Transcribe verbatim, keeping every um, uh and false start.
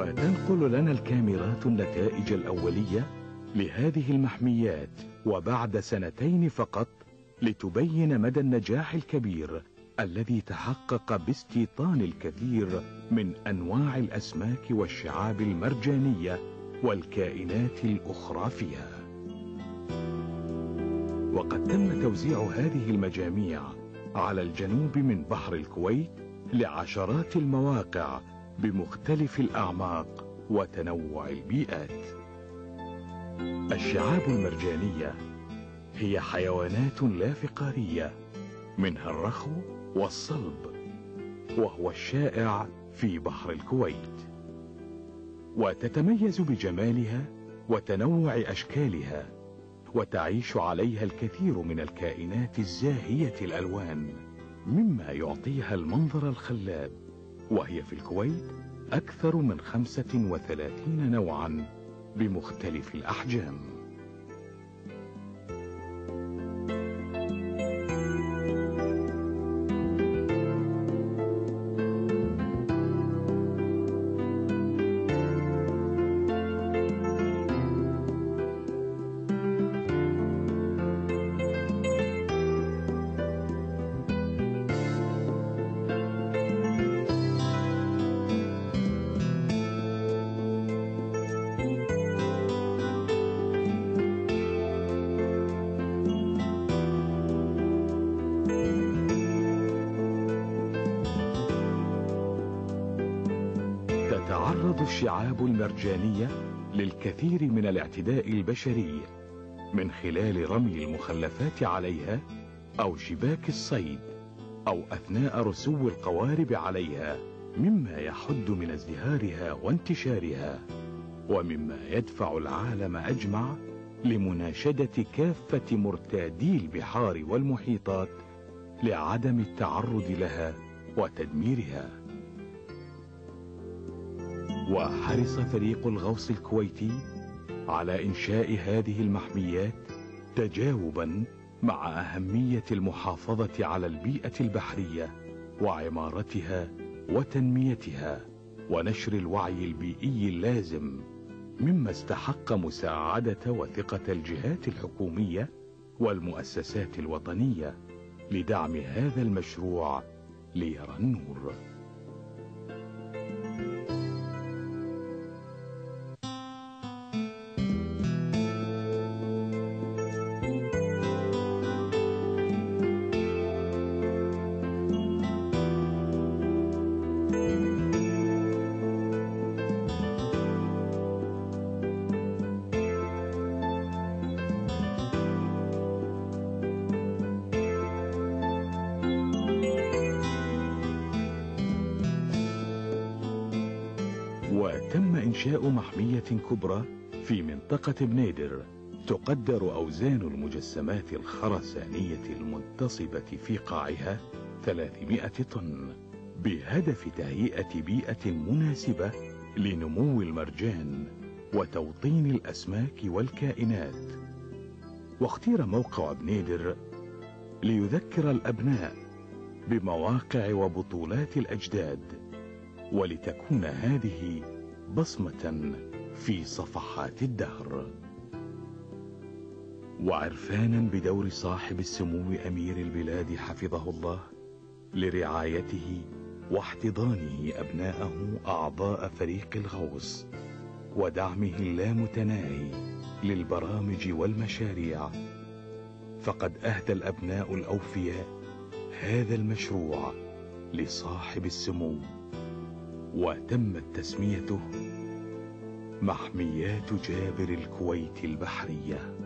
وتنقل لنا الكاميرات النتائج الأولية لهذه المحميات وبعد سنتين فقط، لتبين مدى النجاح الكبير الذي تحقق باستيطان الكثير من أنواع الأسماك والشعاب المرجانية والكائنات الأخرى فيها. وقد تم توزيع هذه المجاميع على الجنوب من بحر الكويت لعشرات المواقع بمختلف الأعماق وتنوع البيئات. الشعاب المرجانية هي حيوانات لا فقارية، منها الرخو والصلب، وهو الشائع في بحر الكويت، وتتميز بجمالها وتنوع أشكالها، وتعيش عليها الكثير من الكائنات الزاهية الألوان، مما يعطيها المنظر الخلاب. وهي في الكويت أكثر من خمسة وثلاثين نوعا بمختلف الأحجام. تتعرض الشعاب المرجانية للكثير من الاعتداء البشري من خلال رمي المخلفات عليها أو شباك الصيد أو أثناء رسو القوارب عليها، مما يحد من ازدهارها وانتشارها، ومما يدفع العالم أجمع لمناشدة كافة مرتادي البحار والمحيطات لعدم التعرض لها وتدميرها. وحرص فريق الغوص الكويتي على إنشاء هذه المحميات تجاوبا مع أهمية المحافظة على البيئة البحرية وعمارتها وتنميتها ونشر الوعي البيئي اللازم، مما استحق مساعدة وثقة الجهات الحكومية والمؤسسات الوطنية لدعم هذا المشروع ليرى النور. وتم إنشاء محمية كبرى في منطقة بنيدر تقدر أوزان المجسمات الخرسانية المنتصبة في قاعها ثلاثمائة طن، بهدف تهيئة بيئة مناسبة لنمو المرجان وتوطين الأسماك والكائنات. واختير موقع بنيدر ليذكر الأبناء بمواقع وبطولات الأجداد، ولتكون هذه بصمة في صفحات الدهر. وعرفانا بدور صاحب السمو أمير البلاد حفظه الله لرعايته واحتضانه أبناءه أعضاء فريق الغوص ودعمه اللامتناهي للبرامج والمشاريع، فقد أهدى الأبناء الأوفياء هذا المشروع لصاحب السمو، وتمت تسميته محميات جابر الكويت البحرية.